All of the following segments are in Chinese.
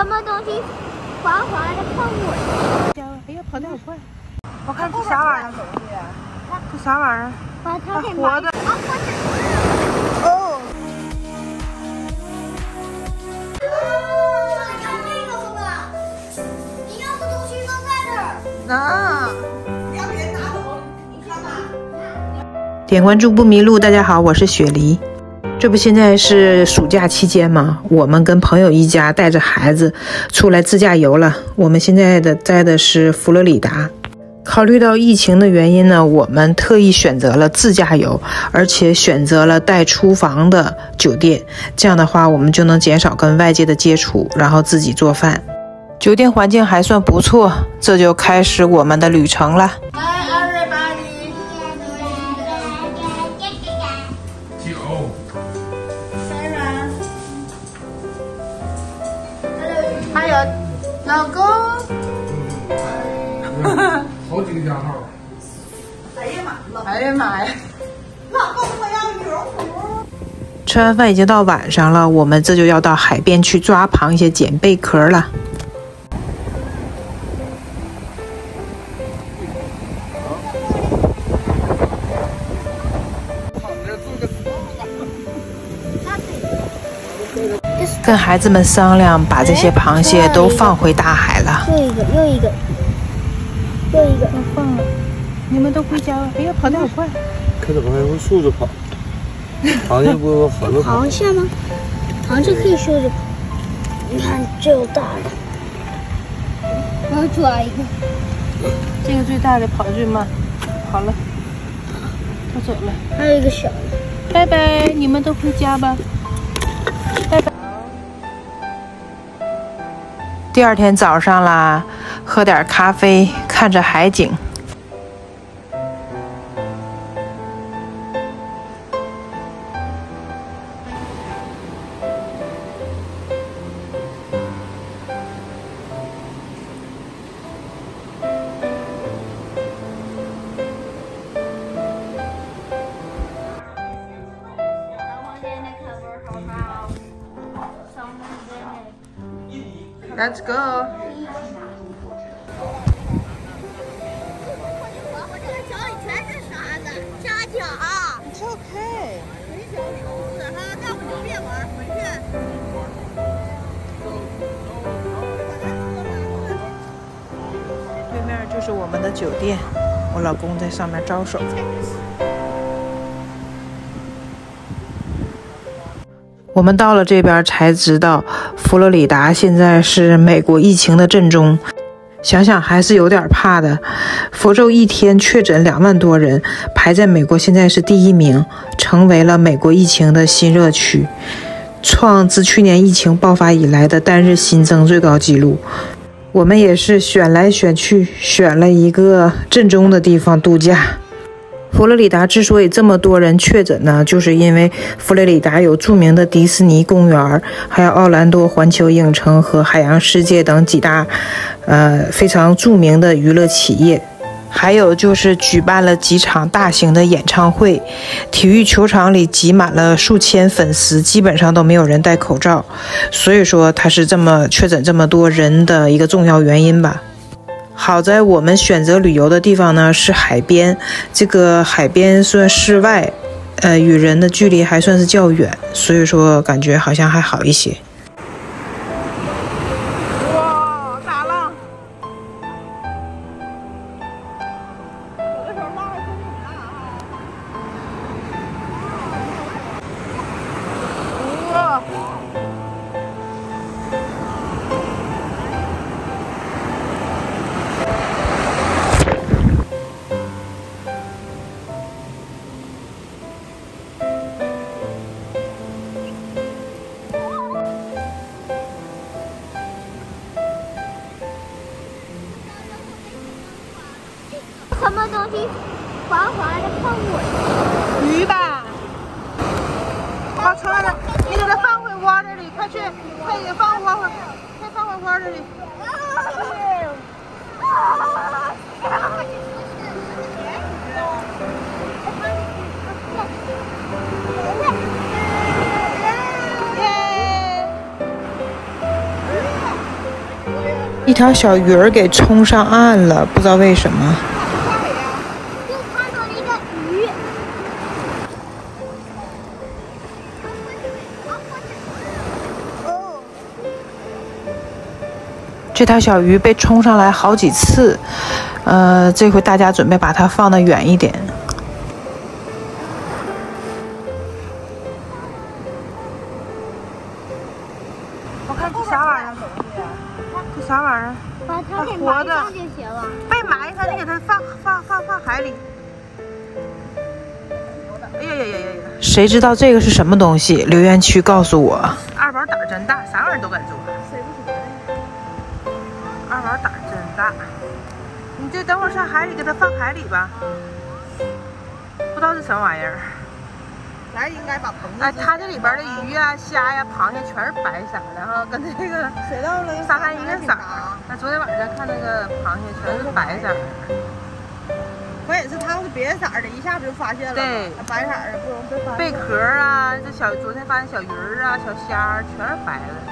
什么东西滑滑的碰我？ 哎呀，跑得好快！我看这啥玩意儿？这啥玩意儿？它活的。哦。 你看这个哥哥，你要的东西扔在这儿。 那。 让别人拿走，你看吧。 点关注不迷路，大家好，我是雪梨。这不现在是暑假期间吗？我们跟朋友一家带着孩子出来自驾游了。我们现在在的是佛罗里达。考虑到疫情的原因呢，我们特意选择了自驾游，而且选择了带厨房的酒店。这样的话，我们就能减少跟外界的接触，然后自己做饭。酒店环境还算不错，这就开始我们的旅程了。还有老公， 好几个加号。 哎呀妈呀！ 老公，我要油壶。 吃完饭已经到晚上了，我们这就要到海边去抓螃蟹、捡贝壳了。跟孩子们商量，把这些螃蟹都放回大海了。 又一个，又一个，又一个， 放了。你们都回家了？哎呀，跑得好快！ 看着螃蟹会竖着跑，螃蟹不会横着跑。 螃蟹吗？螃蟹可以竖着跑。你看，这有大的，我要抓一个。 这个最大的跑得最慢，好了，它走了。 还有一个小的。 拜拜，你们都回家吧。拜拜。第二天早上啦，喝点咖啡，看着海景。Let's go。 我这个脚里全是沙子，扎脚。 It's okay。 很小手势哈，要不就别玩，回去。 对面就是我们的酒店，我老公在上面招手。我们到了这边才知道，佛罗里达现在是美国疫情的震中，想想还是有点怕的。佛州一天确诊2万多人，排在美国现在是第1名，成为了美国疫情的新热区，创自去年疫情爆发以来的单日新增最高纪录。我们也是选来选去，选了一个震中的地方度假。佛罗里达之所以这么多人确诊呢，就是因为佛罗里达有著名的迪士尼公园，还有奥兰多环球影城和海洋世界等几大非常著名的娱乐企业，还有就是举办了几场大型的演唱会，体育球场里挤满了数千粉丝，基本上都没有人戴口罩，所以说它是这么确诊这么多人的一个重要原因吧。好在我们选择旅游的地方呢是海边，这个海边算室外，与人的距离还算是较远，所以说感觉好像还好一些。哇，大浪！有的时候浪还真挺大啊！哇！ 什么东西滑滑的碰我？ 鱼吧，把车的，你给它放回water里，快去，快给放回water，快放回water里。 一条小鱼儿给冲上岸了，不知道为什么。 就看到了一个鱼。 这条小鱼被冲上来好几次，这回大家准备把它放得远一点。我看这啥玩意儿？这啥玩意儿？ 把它给埋上就行了。 被埋上，你给它放海里。哎呀呀呀呀！谁知道这个是什么东西？留言区告诉我。二宝胆儿真大，啥玩意儿都敢做。二宝胆儿真大，你这等会儿上海里给它放海里吧。不知道是什么玩意儿。 咱应该把棚子。 哎，它这里边的鱼啊、虾呀、螃蟹全是白色的哈，跟这个水稻了沙滩一个色儿。那昨天晚上看那个螃蟹全是白色的。 关键是它要是别的色儿的，一下子就发现了。 对， 白色儿的不容易被发现。 贝壳啊，这昨天发现小鱼儿啊、小虾全是白的。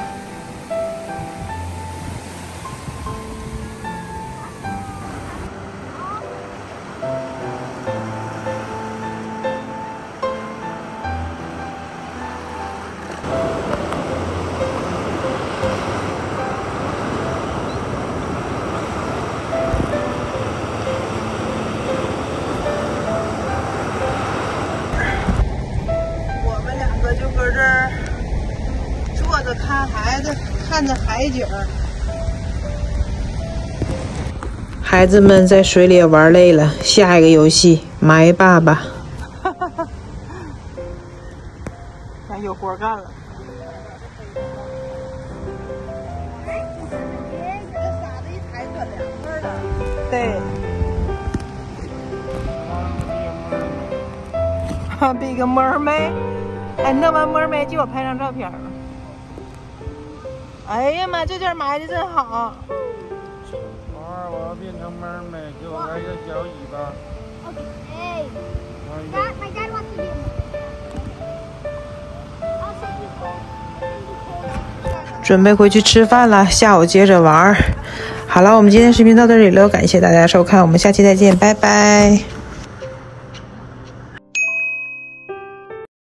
就搁这儿坐着看孩子，看着海景。 孩子们在水里玩累了，下一个游戏埋爸爸。 咱有活干了。这沙子一踩可凉快了。对。Big Mermaid。哎，弄完妹妹，给我拍张照片吧。哎呀妈，这地儿埋的真好。 宝儿，我要变成妹妹，给我来个小尾巴。 Okay. Dad, my dad wants to do I'll send you. 准备回去吃饭了，下午接着玩。好了，我们今天视频到这里了，感谢大家收看，我们下期再见，拜拜。